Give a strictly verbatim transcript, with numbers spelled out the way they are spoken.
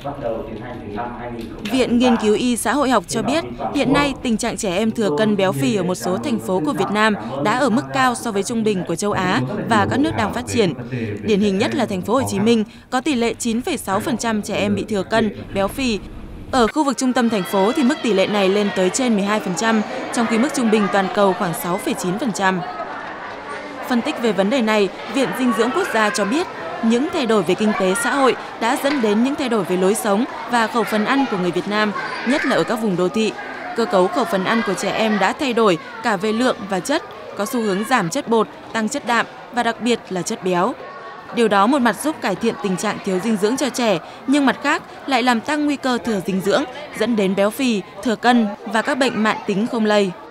Viện Nghiên cứu Y xã hội học cho biết, hiện nay tình trạng trẻ em thừa cân béo phì ở một số thành phố của Việt Nam đã ở mức cao so với trung bình của châu Á và các nước đang phát triển. Điển hình nhất là thành phố Hồ Chí Minh có tỷ lệ chín phẩy sáu phần trăm trẻ em bị thừa cân, béo phì. Ở khu vực trung tâm thành phố thì mức tỷ lệ này lên tới trên mười hai phần trăm, trong khi mức trung bình toàn cầu khoảng sáu phẩy chín phần trăm. Phân tích về vấn đề này, Viện Dinh dưỡng Quốc gia cho biết, những thay đổi về kinh tế xã hội đã dẫn đến những thay đổi về lối sống và khẩu phần ăn của người Việt Nam, nhất là ở các vùng đô thị. Cơ cấu khẩu phần ăn của trẻ em đã thay đổi cả về lượng và chất, có xu hướng giảm chất bột, tăng chất đạm và đặc biệt là chất béo. Điều đó một mặt giúp cải thiện tình trạng thiếu dinh dưỡng cho trẻ, nhưng mặt khác lại làm tăng nguy cơ thừa dinh dưỡng, dẫn đến béo phì, thừa cân và các bệnh mãn tính không lây.